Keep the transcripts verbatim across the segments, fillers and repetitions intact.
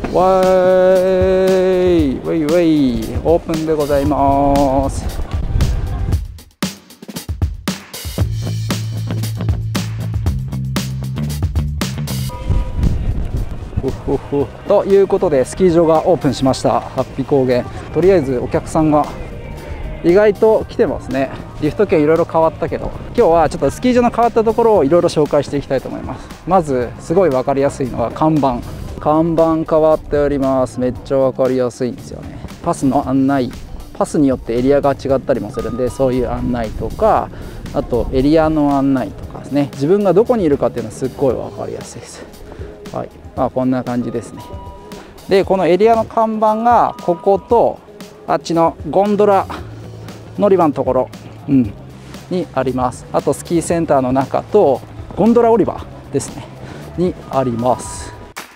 わーいウェイウェイオープンでございます。ほほほということでスキー場がオープンしました。ハッピー高原、とりあえずお客さんが意外と来てますね。リフト券いろいろ変わったけど、今日はちょっとスキー場の変わったところをいろいろ紹介していきたいと思います。まずすごい分かりやすいのは看板。看板変わっております。めっちゃ分かりやすいんですよね。パスの案内、パスによってエリアが違ったりもするんで、そういう案内とか、あとエリアの案内とかですね、自分がどこにいるかっていうのはすっごい分かりやすいです。はい、まあこんな感じですね。でこのエリアの看板がこことあっちのゴンドラ乗り場のところ、うん、にあります。あとスキーセンターの中とゴンドラ降り場ですねにあります。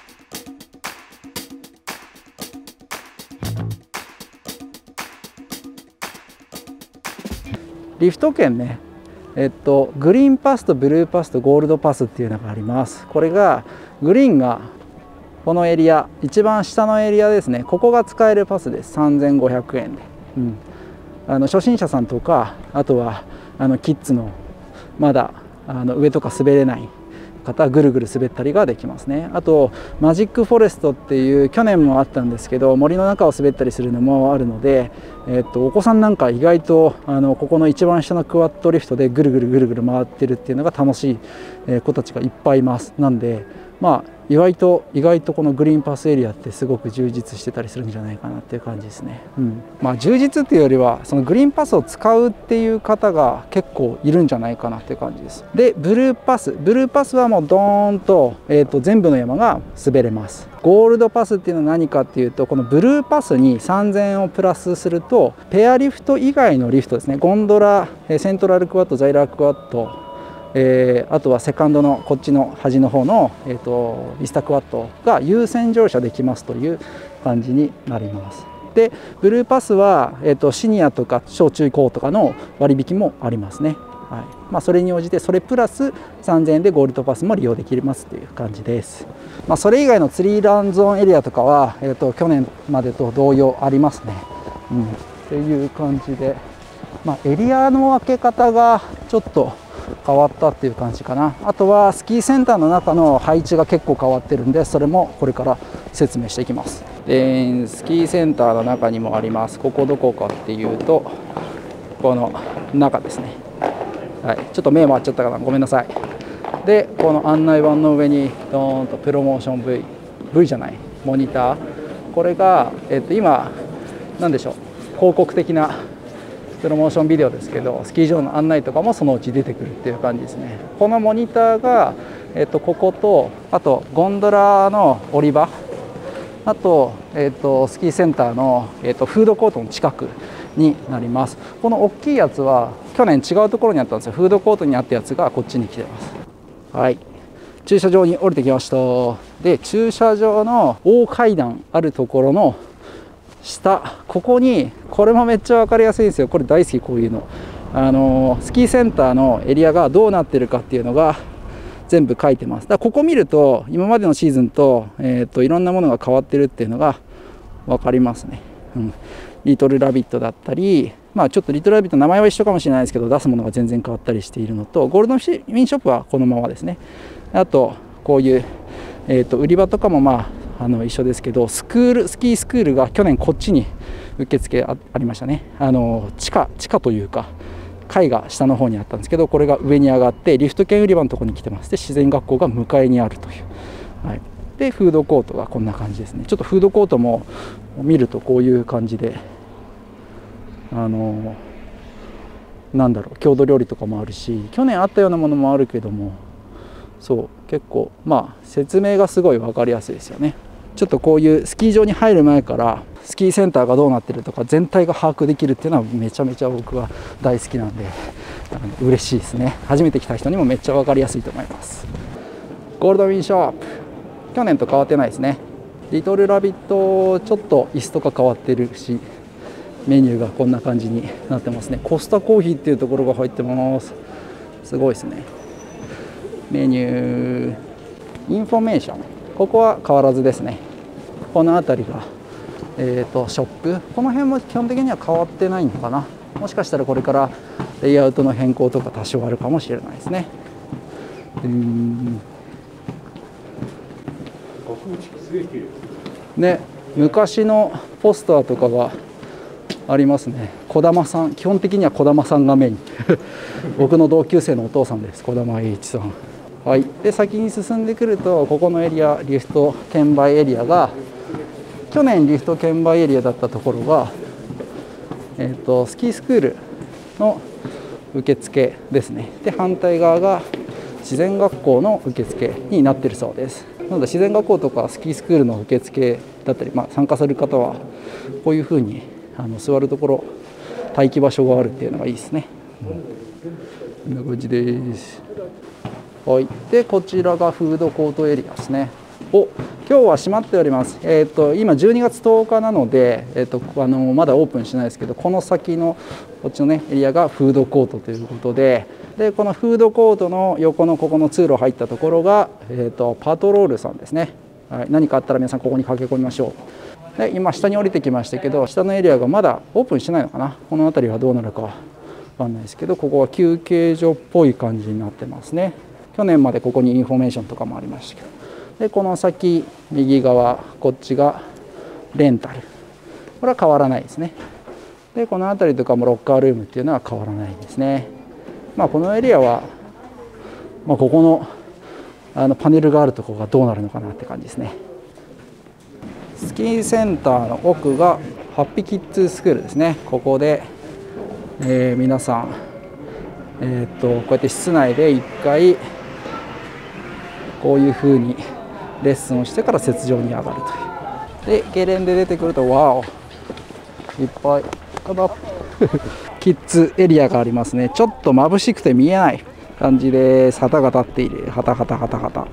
リフト券ね、えっとグリーンパスとブルーパスとゴールドパスっていうのがあります。これがグリーンがこのエリア、一番下のエリアですね。ここが使えるパスです。さんぜんごひゃくえんで、うん、あの初心者さんとか、あとはあのキッズのまだあの上とか滑れない方、ぐるぐる滑ったりができますね。あとマジックフォレストっていう去年もあったんですけど、森の中を滑ったりするのもあるので、えっとお子さんなんか意外とあのここの一番下のクワッドリフトでぐるぐるぐるぐる回ってるっていうのが楽しい子たちがいっぱいいます。なんでまあ意外と意外とこのグリーンパスエリアってすごく充実してたりするんじゃないかなっていう感じですね。うん、まあ充実っていうよりはそのグリーンパスを使うっていう方が結構いるんじゃないかなっていう感じです。でブルーパスブルーパスはもうドーンと、えーと全部の山が滑れます。ゴールドパスっていうのは何かっていうと、このブルーパスにさんぜんえんをプラスするとペアリフト以外のリフトですね、ゴンドラ、セントラルクワッド、ザイラークワッド、えー、あとはセカンドのこっちの端の方の、えーとビスタクワッドが優先乗車できますという感じになります。でブルーパスは、えーとシニアとか小中高とかの割引もありますね。はい、まあ、それに応じてそれプラスさんぜんえんでゴールドパスも利用できますという感じです。まあ、それ以外のツリーランゾーンエリアとかは、えーと去年までと同様ありますね。うん、っていう感じで、まあ、エリアの分け方がちょっと変わったっていう感じかな。あとはスキーセンターの中の配置が結構変わってるんで、それもこれから説明していきます。でスキーセンターの中にもあります。ここどこかっていうとこの中ですね。はい、ちょっと目回っちゃったかな、ごめんなさい。でこの案内板の上にドーンとプロモーション V、 V じゃないモニター、これが、えっと、今何でしょう、広告的なプロモーションビデオですけど、スキー場の案内とかもそのうち出てくるっていう感じですね。このモニターが、えっと、ここと、あとゴンドラの降り場、あと、えっと、スキーセンターの、えっと、フードコートの近くになります。この大きいやつは去年違うところにあったんですよ。フードコートにあったやつがこっちに来てます。はい、駐車場に降りてきました。で駐車場の大階段あるところの下、ここに、これもめっちゃ分かりやすいんですよ。これ大好き、こういうの。あのスキーセンターのエリアがどうなってるかっていうのが全部書いてます。だからここ見ると今までのシーズンと、えー、といろんなものが変わってるっていうのが分かりますね。うん、リトルラビットだったり、まあちょっとリトルラビット名前は一緒かもしれないですけど、出すものが全然変わったりしているのと、ゴールドウィンショップはこのままですね。あとこういう、えー、と売り場とかもまああの一緒ですけど、スクールスキースクールが去年こっちに受付 あ, ありましたね。あの地下地下というか階が下の方にあったんですけど、これが上に上がってリフト券売り場のところに来てます。で自然学校が向かいにあるという、はい、でフードコートがこんな感じですね。ちょっとフードコートも見るとこういう感じで、あのなんだろう、郷土料理とかもあるし、去年あったようなものもあるけども、そう結構まあ説明がすごい分かりやすいですよね。ちょっとこういうスキー場に入る前からスキーセンターがどうなってるとか全体が把握できるっていうのはめちゃめちゃ僕は大好きなんで、嬉しいですね。初めて来た人にもめっちゃ分かりやすいと思います。ゴールドウィンショップ、去年と変わってないですね。リトルラビットちょっと椅子とか変わってるし、メニューがこんな感じになってますね。コスタコーヒーっていうところが入ってます。すごいですね。メニュー、インフォメーション、ここは変わらずですね。 この辺りが、えー、とショップ、この辺も基本的には変わってないのかな。もしかしたらこれからレイアウトの変更とか多少あるかもしれないですね。うーんね、昔のポスターとかがありますね。児玉さん、基本的には児玉さんがメイン僕の同級生のお父さんです、児玉栄一さん。はい、で先に進んでくると、ここのエリア、リフト券売エリアが、去年リフト券売エリアだったところが、えー、とスキースクールの受付ですね。で反対側が自然学校の受付になっているそうです。なので自然学校とかスキースクールの受付だったり、まあ、参加する方はこういうふうにあの座るところ、待機場所があるっていうのがいいですね。うん、こんな感じです。はい、でこちらがフードコートエリアですね。お、今日は閉まっております。えー、と今じゅうにがつとおかなので、えー、とあのまだオープンしないですけど、この先のこっちの、ね、エリアがフードコートということで、でこのフードコートの横のここの通路入ったところが、えー、とパトロールさんですね。はい、何かあったら皆さんここに駆け込みましょう。で今下に降りてきましたけど、下のエリアがまだオープンしてないのかな。この辺りはどうなるかわかんないですけど、ここは休憩所っぽい感じになってますね。去年までここにインフォメーションとかもありましたけど、でこの先右側、こっちがレンタル、これは変わらないですね。でこの辺りとかもロッカールームっていうのは変わらないですね。まあこのエリアは、まあ、ここのあのパネルがあるところがどうなるのかなって感じですね。スキーセンターの奥がハッピーキッズスクールですね。ここで、えー、皆さん、えー、っとこうやって室内でいっかいこういうふうにレッスンをしてから雪上に上がるという。でゲレンデ出てくると、わお、いっぱいキッズエリアがありますね。ちょっと眩しくて見えない感じです。旗が立っている。旗旗旗旗。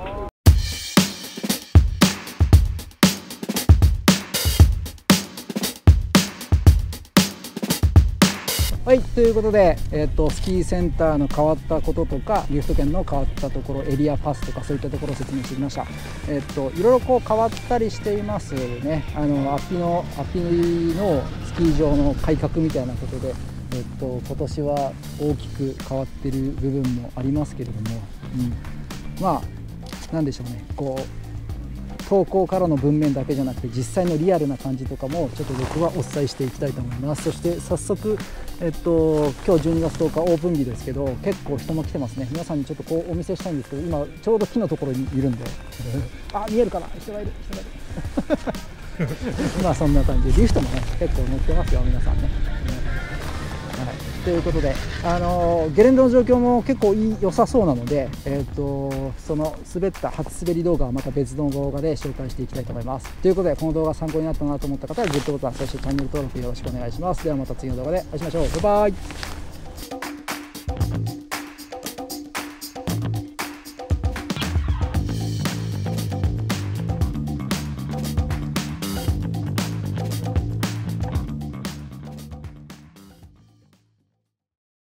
はい、ということで、えー、とスキーセンターの変わったこととか、リフト券の変わったところ、エリアパスとかそういったところを説明してきました。えっ、ー、といろいろこう変わったりしていますね。あのアッピのアッピのスキー場の改革みたいなことで、えっ、ー、と今年は大きく変わっている部分もありますけれども、うん、まあなんでしょうね。こう投稿からの文面だけじゃなくて、実際のリアルな感じとかもちょっと僕はお伝えしていきたいと思います。そして早速、えっと、今日じゅうにがつとおかオープン日ですけど、結構人も来てますね。皆さんにちょっとこうお見せしたいんですけど、今ちょうど木のところにいるんであ、見えるかな、人がいる人がいるまあそんな感じで、リフトもね結構乗ってますよ皆さんね。はい、ということで、あのー、ゲレンデの状況も結構いい良さそうなので、えー、とその滑った初滑り動画はまた別の動画で紹介していきたいと思います。ということで、この動画参考になったなと思った方はグッドボタン、そしてチャンネル登録よろしくお願いします。ではまた次の動画でお会いしましょう。バイバイ。